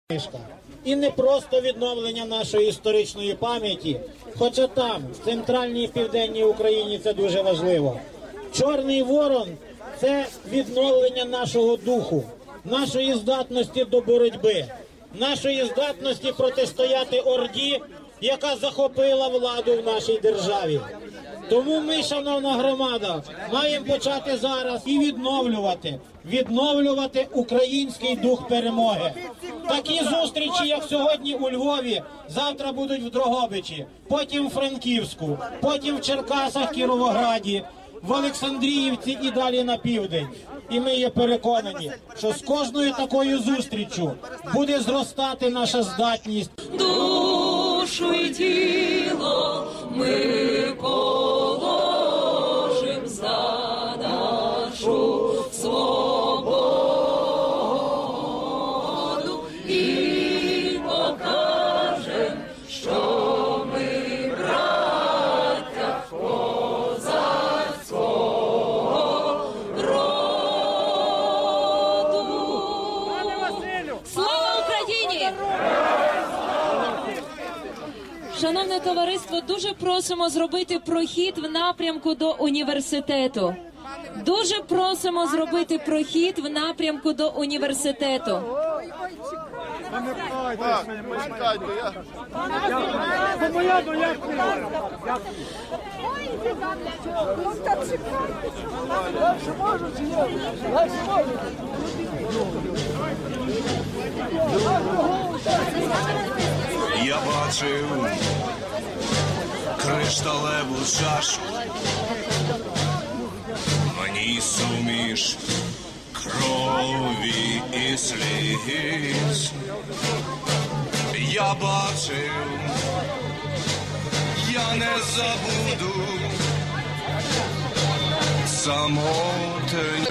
І не просто відновлення нашої історичної пам'яті, хоча там, в центральній і південній Україні, це дуже важливо. Чорний ворон – це відновлення нашого духу, нашої здатності до боротьби, нашої здатності протистояти орді, яка захопила владу в нашій державі. Тому ми, шановна громада, маємо почати зараз і відновлювати український дух перемоги. Такі зустрічі, як сьогодні у Львові, завтра будуть в Дрогобичі, потім в Франківську, потім в Черкасах, Кіровограді, в Олександріївці і далі на південь. І ми є переконані, що з кожною такою зустріччю буде зростати наша здатність. Душу і тіло ми положим за нашу свободу і покажем, що ми браття козацького роду. Слава Україні! Шановне товариство, дуже просимо зробити прохід в напрямку до університету. Дуже просимо зробити прохід в напрямку до університету. Я бачив кришталеву чашу, в ній суміш крові і сліз. Я бачив, я не забуду самотень.